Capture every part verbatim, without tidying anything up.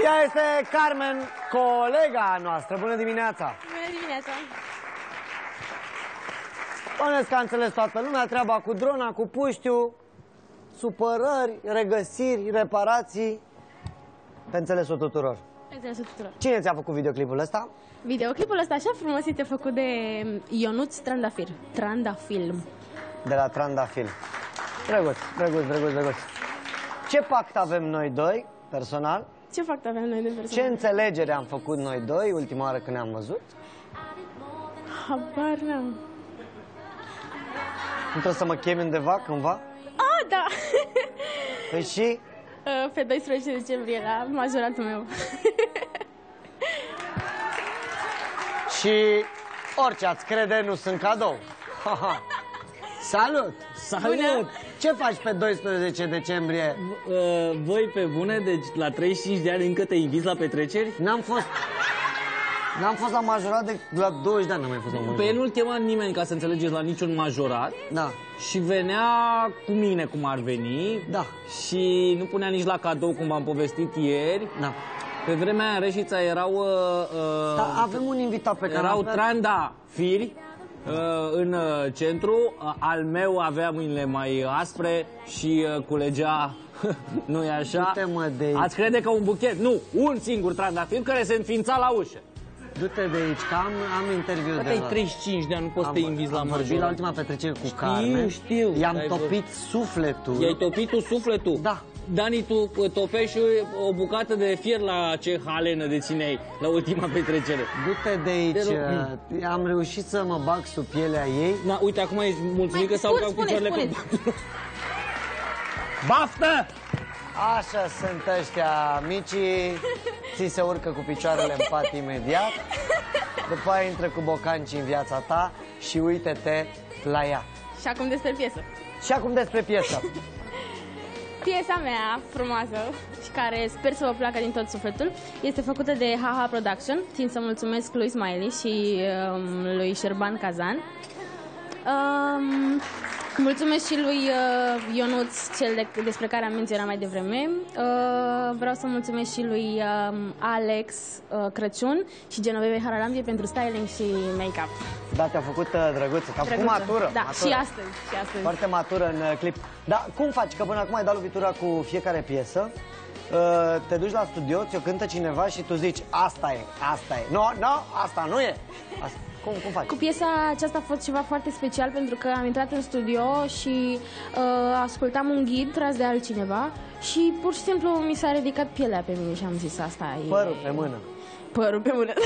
Ea este Carmen, colega noastră. Bună dimineața! Bună dimineața! Bănesc că a înțeles toată lumea treaba cu drona, cu puștiu, supărări, regăsiri, reparații. Pe înțelesul tuturor. Pe înțelesul tuturor. Cine ți-a făcut videoclipul ăsta? Videoclipul ăsta așa frumos este făcut de Ionuț Trandafir. Trandafilm. De la Trandafilm. Drăguț, drăguț, drăguț, drăguț. Ce pact avem noi doi, personal? Ce fapt avem noi de personal? Ce înțelegere am făcut noi doi ultima oară când ne-am văzut? Habar n-am. Nu trebuie să mă chemi undeva cândva? Ah, da! Păi și? Pe doisprezece decembrie la majoratul meu. Și orice ați crede, nu sunt cadou. Salut! Salut! Bună. Ce faci pe doisprezece decembrie? Uh, voi pe bune, deci la treizeci și cinci de ani încă te inviți la petreceri? N-am fost... N-am fost la majorat de la douăzeci de ani, n-am mai fost la majorat. Pe nu-l chema nimeni, ca să înțelegeți, la niciun majorat. Da. Și venea cu mine cum ar veni. Da. Și nu punea nici la cadou, cum v-am povestit ieri. Da. Pe vremea aia în Reșița erau... Uh, uh, da, avem un invitat pe care... Erau avea... trandafiri uh, în uh, centru. Uh, al meu avea mâinile mai aspre și uh, culegea... Nu-i așa? Du-te-mă de aici. Ați crede că un buchet? Nu, un singur trandafir care se înființa la ușă. Du-te de aici, că am, am interviu de Ai la... treizeci și cinci de ani, nu poți am, să te invizi la am vorbit la ultima petrecere cu știu, Carmen. Știu, I-am știu. topit sufletul. I-ai topit tu sufletul? Da. Dani, tu topești o bucată de fier la ce halenă de țineai la ultima petrecere. Du-te de aici. De am reușit să mă bag sub pielea ei. Na, uite, acum ești mulțumit că s-au cam picioarele pe Baftă! Așa sunt ăștia micii. Ți se urcă cu picioarele în pat imediat. După aia intră cu bocanci în viața ta și uite-te la ea. Și acum despre piesă. Și acum despre piesă. Piesa mea frumoasă și care sper să vă placă din tot sufletul este făcută de Haha Production. Țin să mulțumesc lui Smiley și um, lui Șerban Kazan. Um, mulțumesc și lui uh, Ionuț, cel de, despre care am menționat mai devreme. Uh, vreau să mulțumesc și lui um, Alex uh, Crăciun și Genoveve Haralambi pentru styling și make-up. Da, te-a făcut uh, drăguță, te-a făcut matură. Da, matură. și astăzi, și astăzi. Foarte matură în uh, clip. Dar cum faci? Că până acum ai dat lovitura cu fiecare piesă. Uh, te duci la studio, ți-o cântă cineva și tu zici asta e, asta e. Nu, no, nu, no, asta nu e. Asta. Cum, cum faci? Cu piesa aceasta a fost ceva foarte special pentru că am intrat în studio și uh, ascultam un ghid tras de altcineva și pur și simplu mi s-a ridicat pielea pe mine și am zis asta e... Părul pe mână. Părul pe mână.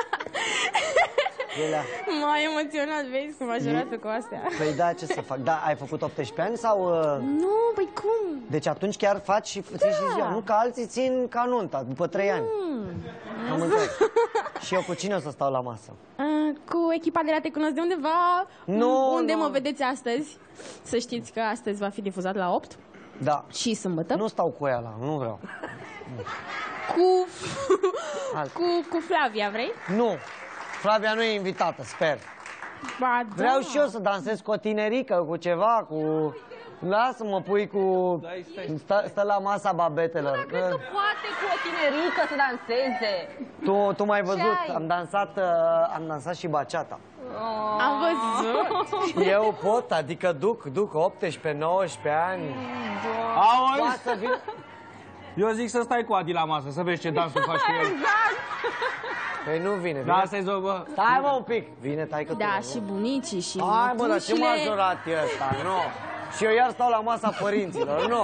Pielea. M-a emoționat, vezi, cu majoratul cu astea. Păi da, ce să fac? Da, ai făcut optsprezece ani sau... Uh... Nu, păi cum? Deci atunci chiar faci și Da. și ziua. Nu ca alții țin ca nunta, după trei ani. Am înțeles. Și eu cu cine o să stau la masă? Uh, cu echipa de la Te Cunosc de undeva. Nu, Unde nu. mă vedeți astăzi? Să știți că astăzi va fi difuzat la opt. Da. Și sâmbătă. Nu stau cu ea la, nu vreau. Cu... Alt. cu, cu Flavia, vrei? Nu. Flavia nu e invitată, sper. Ba, da. Vreau și eu să dansez cu o tinerică, cu ceva, cu... Lasă-mă, pui cu... Stă, stă la masa babetelor. Nu cred că poate cu o tinerică să danseze. Tu, tu m-ai văzut, Ce ai? am dansat, uh, am dansat și baciata. Oh. Am văzut. Eu pot, adică duc, duc optsprezece nouăsprezece ani. Auzi? Poate să vin... Eu zic să stai cu Adi la masă, să vezi ce dansul faci cu el. Exact. Păi nu vine, Da, vine. stai ză, bă. Stai mă un pic. Vine taică tu. Da, nu? și bunicii și Hai mă, dar ce mătușile. majorat e ăsta, nu. Și eu iar stau la masa părinților, nu.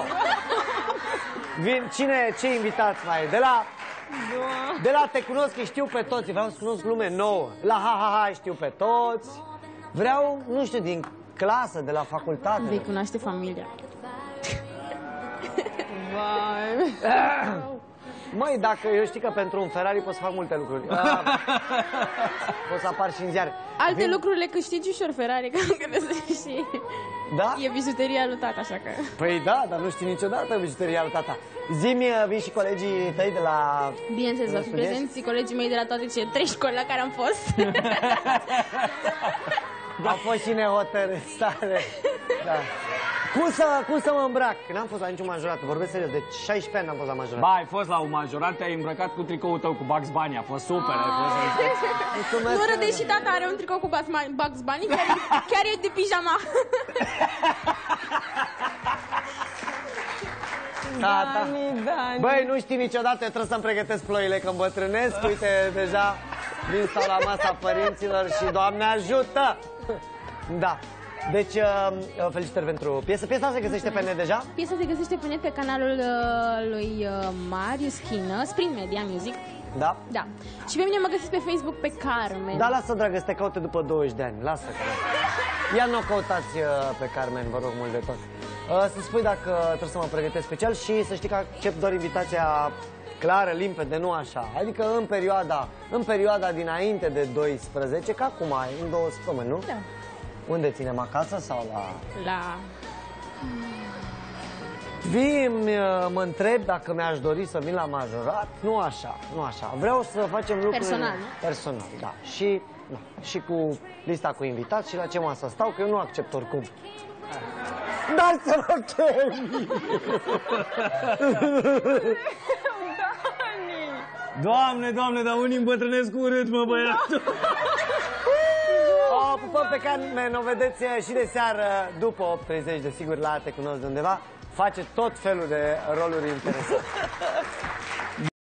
Vin, cine, ce invitați mai e? De la... De la Te Cunosc, știu pe toți, vreau să cunosc lume nouă. La Ha Ha Ha știu pe toți. Vreau, nu știu, din clasă, de la facultate. Vei cunoaște familia. Măi, dacă eu știu că pentru un Ferrari pot să fac multe lucruri. Ah, pot să apar și în ziare. Alte Vin... lucruri le câștigi ușor, Ferrari, că nu găsești și... Da? E bijuteria lui tata, așa că... Păi da, dar nu știi niciodată bijuteria lui tata. Zi-mi, vin și colegii tăi de la... Bineînțeles, va fi prezenți colegii mei de la toate cele trei școli la care am fost. A fost și nehotărâsare. Da. Cum să, cum să mă îmbrac? N-am fost la niciun majorat, vorbesc serios, de șaisprezece ani n-am fost la majorat. Ba, ai fost la un majorat, te-ai îmbrăcat cu tricoul tău cu Bugs Bunny, a fost super, ai fost... Nu râde și tata are un tricou cu Bugs Bunny, chiar, chiar e de pijama. Tata. Dani, Dani. Băi, nu știi niciodată, eu trebuie să-mi pregătesc ploile că îmbătrânesc. Uite, deja vin stau la masa părinților și Doamne ajută! Da. Deci, uh, felicitări pentru piesă. Piesa se găsește pe net deja? Piesa se găsește pe net pe canalul uh, lui uh, Marius Chină, Spring Media Music. Da. Da. Și pe mine mă găsiți pe Facebook pe Carmen. Da, lasă, dragă, să te caute după douăzeci de ani. Lasă, că... Ia nu o căutați uh, pe Carmen, vă rog mult de tot. Uh, să spui dacă trebuie să mă pregătesc special și să știi că accept doar invitația clară, limpede, nu așa. Adică în perioada, în perioada dinainte de doisprezece, ca acum, în două săptămâni, nu? Da. Unde ținem, acasă sau la... La... Vin, mă întreb dacă mi-aș dori să vin la majorat. Nu așa, nu așa. Vreau să facem lucruri... Personal, nu? Personal, da. Și, da. Și cu lista cu invitați și la ce masă stau, că eu nu accept oricum. Dar să mă chemi! Doamne, Doamne, dar unii îmbătrânesc urât, mă, băiatul. O pupăm pe Carmen, o vedeți și de seară, după opt treizeci, desigur, la Te Cunosc de Undeva. Face tot felul de roluri interesante.